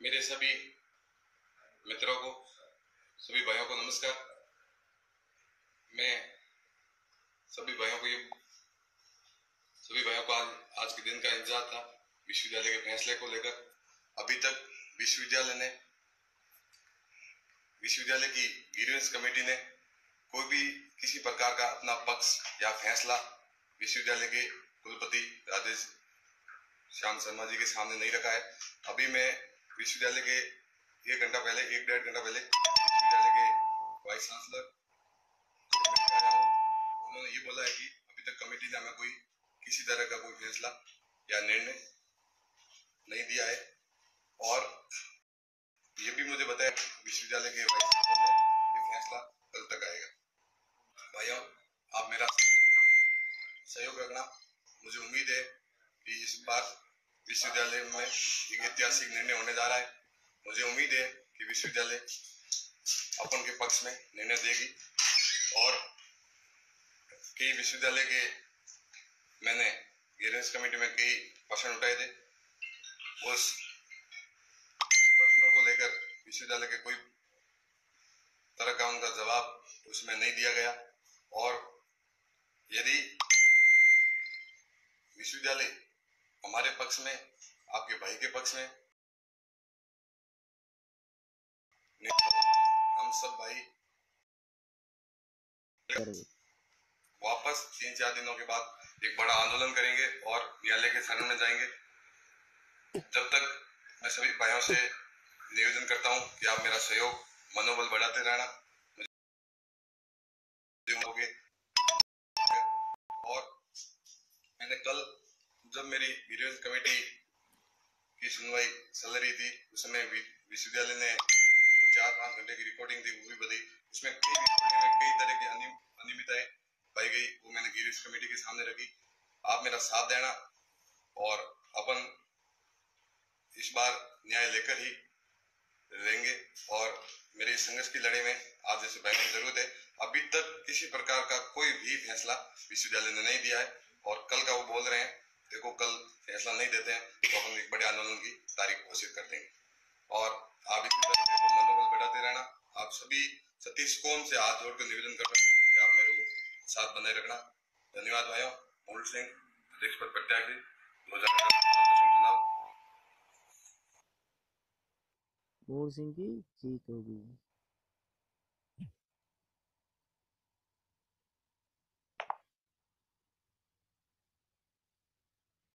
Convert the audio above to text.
मेरे सभी मित्रों को, सभी भाइयों को नमस्कार। मैं सभी भाइयों को आज के दिन का इंतजार था विश्वविद्यालय के फैसले को लेकर। अभी तक विश्वविद्यालय की ग्रीवेंस कमेटी ने कोई भी किसी प्रकार का अपना पक्ष या फैसला विश्वविद्यालय के कुलपति राजेश श्याम शर्मा जी के सामने नहीं रखा है। अभी मैं विश्वविद्यालय के एक डेढ़ घंटा पहले विश्वविद्यालय के वाइस चांसलर उन्होंने ये बोला है कि अभी तक कमेटी ने हमें किसी तरह का कोई फैसला या निर्णय नहीं दिया है। और ये भी मुझे बताया विश्वविद्यालय के वाइस चांसलर ने ये फैसला कल तक आएगा। भाइयों, आप मेरा सहयोग रखना। मुझे उम्मीद है कि इस बार विश्वविद्यालय में एक ऐतिहासिक निर्णय होने जा रहा है। मुझे उम्मीद है कि विश्वविद्यालय अपन के पक्ष में निर्णय देगी। और कई विश्वविद्यालय के मैंने ग्रीवेंस कमेटी में कई प्रश्न उठाए थे। उस प्रश्नों को लेकर विश्वविद्यालय के कोई तरह का उनका जवाब उसमें नहीं दिया गया। और यदि विश्वविद्यालय हमारे पक्ष में, आपके भाई के पक्ष में, हम सब भाई वापस 3-4 दिनों के बाद एक बड़ा आंदोलन करेंगे और न्यायालय के शरण में जाएंगे। जब तक मैं सभी भाइयों से निवेदन करता हूं कि आप मेरा सहयोग, मनोबल बढ़ाते रहना। और मैंने कल जब मेरी ग्रीवेंस कमेटी की सुनवाई चल रही थी, उसमें विश्वविद्यालय ने जो 4-5 घंटे की रिकॉर्डिंग थी वो भी बताई। उसमें कई तरह की अनियमितताएं पाई गई, वो मैंने ग्रीवेंस कमेटी के सामने रखी। आप मेरा साथ देना और अपन इस बार न्याय लेकर ही रहेंगे। और मेरे संघर्ष की लड़ाई में आप जैसे भाइयों की जरूरत है। अभी तक किसी प्रकार का कोई भी फैसला विश्वविद्यालय ने नहीं दिया है। और कल का वो बोल रहे हैं, देखो कल फैसला नहीं देते हैं तो हम एक बड़े आंदोलन की तारीख घोषित कर देंगे। और आप इसी तरह मनोबल बढ़ाते रहना। आप सभी सतीश कौम से हाथ जोड़कर निवेदन कर रहे हैं कि आप मेरे को साथ बनाए रखना। धन्यवाद भाइयों। मूल सिंह, अध्यक्ष पद प्रत्याशी 2018 चुनाव। मूल सिंह की जीत होगी।